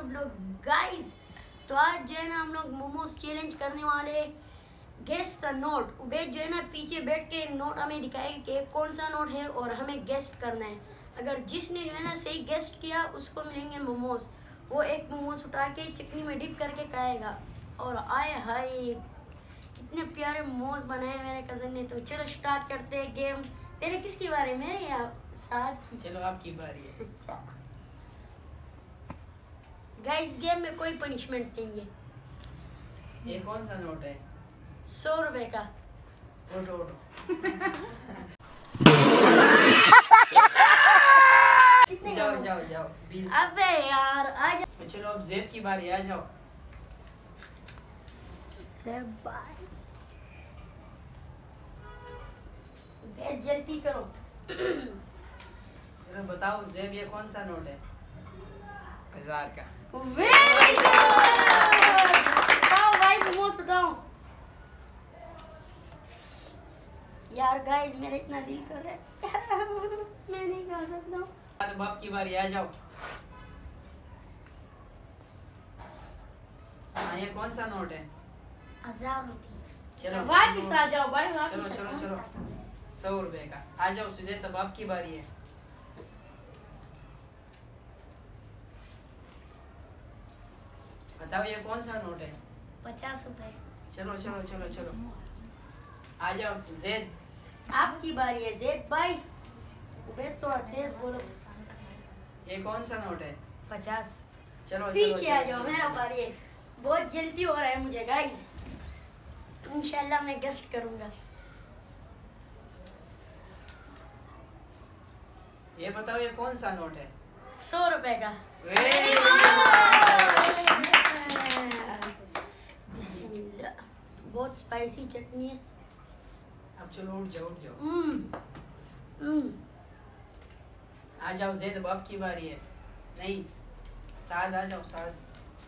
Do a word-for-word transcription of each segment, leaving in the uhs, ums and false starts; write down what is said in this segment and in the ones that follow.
सब लोग गाइस। तो आज जो है ना हम लोग मोमोज चैलेंज करने वाले। Guess the note. उबैद जो है ना पीछे बैठ के नोट हमें दिखाएगा कि कौन सा नोट है और हमें गेस्ट करना है। अगर जिसने जो है ना सही गेस्ट किया उसको मिलेंगे मोमोज। वो एक मोमोज उठा के चटनी में डिप करके खाएगा। और आए हाय कितने प्यारे मोमोज बनाए मेरे कजन ने। तो चलो स्टार्ट करते हैं गेम। पहले किसकी बारी? मेरे या साथ की? चलो आपकी बारी है। गाइस गेम में कोई पनिशमेंट नहीं है। ये कौन सा नोट है? सौ रुपए का। उठो उठो। जाओ जाओ जाओ बीस। अबे यार आ जाओ। चलो अब जेब की बारी, आ जाओ। जल्दी करो। चलो बताओ जेब ये कौन सा नोट है? हजार का। Very good. उठाओ भाई मोमोज उठाओ। यार गाइस मेरा इतना दिल कर रहा है मैं नहीं खा सकता हूँ। अब आपकी बारी, आ जाओ। हाँ ये कौन सा नोट है? हजार रुपये। चलो वापस आ जाओ भाई वापस। चलो चलो चलो सौ रुपए का। आ जाओ सुदेश, अब आपकी बारी है। बताओ ये कौन सा नोट है? पचास रुपए। चलो चलो चलो चलो आ जाओ जेद, आपकी बारी है जेद भाई। उबैद थोड़ा तेज बोलो। ये कौन सा नोट है? पचास। चलो पीछे आ जाओ, मेरा बारी है। बहुत जल्दी हो रहा है मुझे गाइस। इंशाल्लाह मैं गेस्ट करूंगा। ये बताओ ये कौन सा नोट है? सौ रुपए का। Very good. बिस्मिल्लाह। बहुत स्पाइसी चटनी है। अब चलो उठ जाओ उठ जाओ। हम्म हम्म आ जाओ जेद, अब आपकी बारी है। नहीं साद, आ जाओ साद।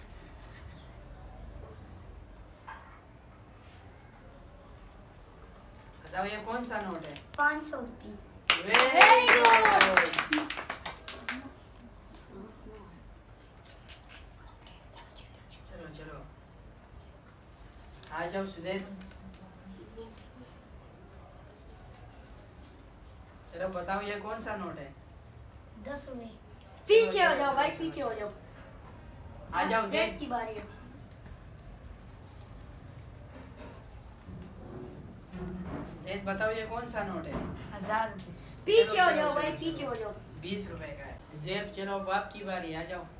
बताओ ये कौन सा नोट है? पाँच सौ रुपये। Very good. चलो चलो आ जाओ सुदेश। चलो बताओ ये कौन सा नोट है? दस रुपए। पीछे हो जाओ भाई, पीछे हो जाओ। आ जाओ जेब जेद की बारी है। जेद बताओ ये कौन सा नोट है? हजार रुपए। पीछे चलो, हो चलो, जाओ चलो, भाई, चलो। पीछे हो जाओ। बीस रुपए का है। जेब चलो अब आपकी बारी, आ जाओ।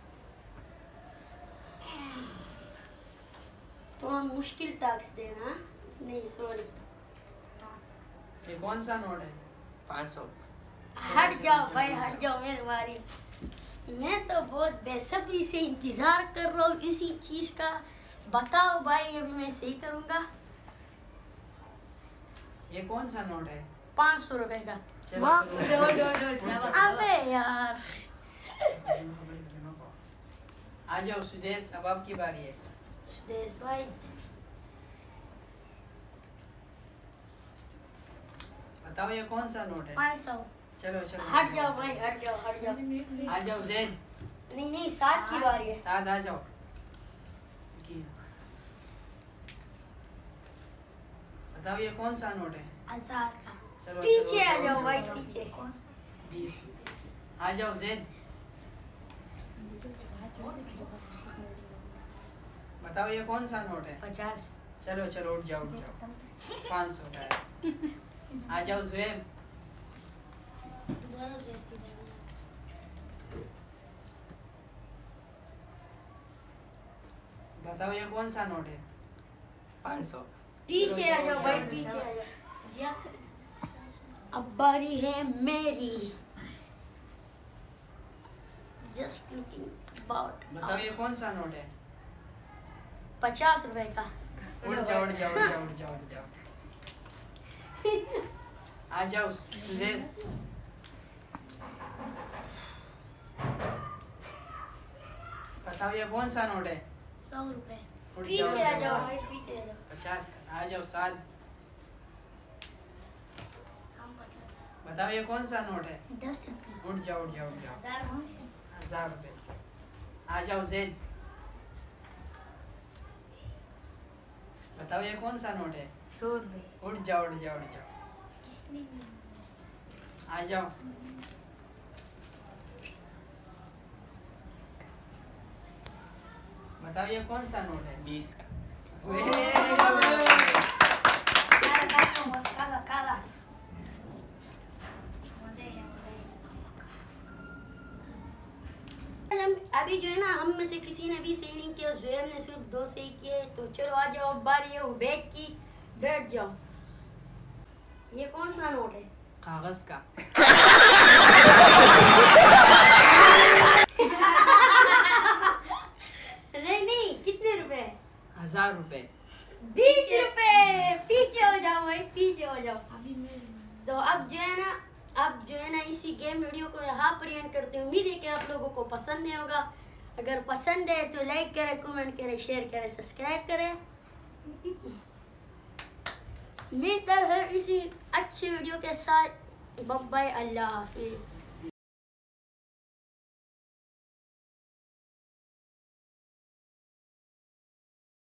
तो हम मुश्किल टास्क देना। नहीं सॉरी। ये कौन सा नोट है? पाँच सौ। हट जाओ भाई, हट जाओ मेरी बारी। मैं तो बहुत बेसब्री से इंतजार कर रहा हूँ इसी चीज का। बताओ भाई अभी मैं सही करूँगा। ये कौन सा नोट है? पाँच सौ रुपए का। चलो, वाह, चलो। डो, डो, डो, डो। अबे यार। आ जाओ सुदेश, अब आपकी बारी है। सुदेश भाई बताओ ये कौन सा नोट है? पाँच सौ। चलो चलो हट जाओ भाई, हट जाओ, हट जाओ। आ जाओ जेद। नहीं नहीं, सात की बारी है। साथ आ जाओ। बताओ ये कौन सा नोट है? हजार का। चलो पीछे चलो, आ चलो, जाओ चलो, भाई, चलो। पीछे। बीस। आ जाओ जेद। बताओ ये कौन सा नोट है? पचास। चलो चलो उठ जाओ उठ जाओ। पाँच सौ का है। आ जाओ ज़ुएब। बताओ ये कौन सा नोट है? पाँच सौ। पीछे आ जाओ भाई, पीछे आ जाओ। अब बारी है मेरी। Just looking about. बताओ ये कौन सा नोट है? पचास रुपए का। उठ जाओ उठ जाओ उठ जाओ उठ जाओ उठ जाओ। आ जाओ सुदेश। बताओ ये कौन सा नोट है? सौ रुपए। उठ पीछे जाओ, आ उठ जाओ जाओ। भाई, पीछे आ जाओ। पचास का। आ जाओ सात। बताओ ये कौन सा नोट है? दस रुपए। उठ जाओ उठ जाओ उठ जाओ। हजार हजार रुपए। आ आ जाओ जैद, बताओ ये कौन सा नोट है? सौ रुपए। उठ जाओ उठ जाओ उठ जाओ, आ जाओ। बताओ ये कौन सा नोट है? बीस का। काला काला अभी जो है ना, हम में से किसी ने भी सही नहीं किया, ज़ुएब ने सिर्फ दो सही किए। तो चलो आ जाओ, अब बारी है उबैद की, बैठ जाओ। ये कौन सा नोट है? कागज का। नहीं नहीं, कितने रुपए? हजार रुपए। बीस रुपए। पीछे हो जाओ भाई, पीछे हो जाओ। तो अब जो है ना, अब जो है ना इसी गेम वीडियो को यहाँ पर एंड करते हैं। उम्मीद है कि आप लोगों को पसंद नहीं होगा। अगर पसंद है तो लाइक करें, कमेंट करें, शेयर करें, सब्सक्राइब करें। मिलता है इसी अच्छी वीडियो के साथ। बाय बाय, अल्लाह हाफिज।